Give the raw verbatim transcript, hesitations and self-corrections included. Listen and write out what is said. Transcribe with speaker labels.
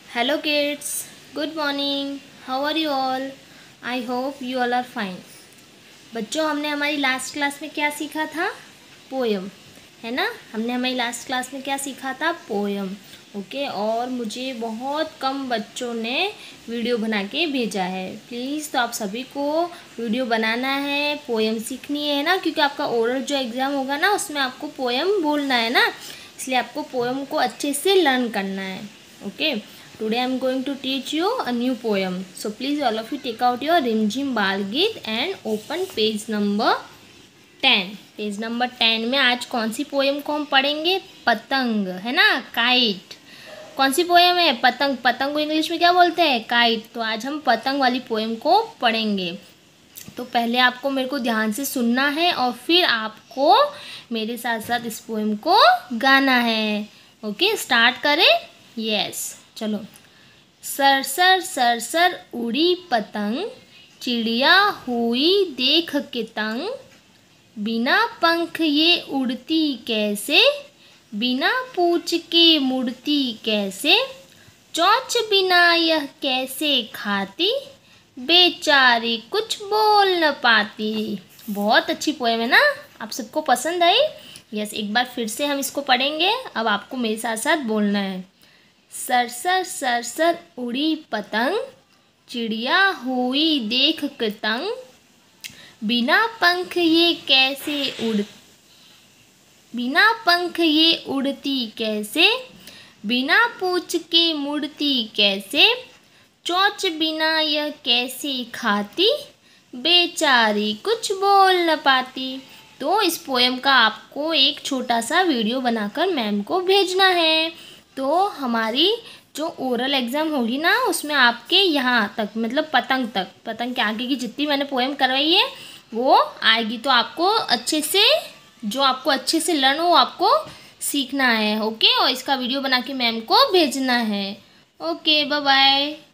Speaker 1: Hello kids, good morning. How are you all? I hope you all are fine. बच्चों, हमने हमारी last class में क्या सीखा था? पोयम, है ना। हमने हमारी लास्ट क्लास में क्या सीखा था? पोयम। ओके, और मुझे बहुत कम बच्चों ने वीडियो बना के भेजा है। प्लीज़, तो आप सभी को वीडियो बनाना है, पोयम सीखनी है ना, क्योंकि आपका ओरल जो एग्ज़ाम होगा ना, उसमें आपको पोयम बोलना है ना, इसलिए आपको पोयम को अच्छे से लर्न करना है। Okay, today I am going to teach you a new poem. So please all of you take out your Rimjhim Bal Geet and open page number ten. Page number ten में आज कौन सी poem को हम पढ़ेंगे? पतंग, है ना, kite. कौन सी पोएम है? पतंग। पतंग को इंग्लिश में क्या बोलते हैं? काइट। तो आज हम पतंग वाली पोएम को पढ़ेंगे। तो पहले आपको मेरे को ध्यान से सुनना है और फिर आपको मेरे साथ साथ इस पोएम को गाना है। ओके, स्टार्ट करें। यस, चलो। सर सर सर सर उड़ी पतंग, चिड़िया हुई देख के तंग, बिना पंख ये उड़ती कैसे, बिना पूछ के मुड़ती कैसे, चोंच बिना यह कैसे खाती, बेचारी कुछ बोल न पाती। बहुत अच्छी पोएम है ना, आप सबको पसंद आई? यस, एक बार फिर से हम इसको पढ़ेंगे। अब आपको मेरे साथ साथ बोलना है। सर सर सर सर उड़ी पतंग, चिड़िया हुई देख के तंग, बिना पंख ये कैसे उड़ बिना पंख ये उड़ती कैसे, बिना पूछ के मुड़ती कैसे, चोंच बिना यह कैसे खाती, बेचारी कुछ बोल न पाती। तो इस पोएम का आपको एक छोटा सा वीडियो बनाकर मैम को भेजना है। तो हमारी जो ओरल एग्ज़ाम होगी ना, उसमें आपके यहाँ तक, मतलब पतंग तक, पतंग के आगे की जितनी मैंने पोएम करवाई है वो आएगी। तो आपको अच्छे से, जो आपको अच्छे से लर्न हो, आपको सीखना है। ओके, और इसका वीडियो बना के मैम को भेजना है। Okay, bye bye.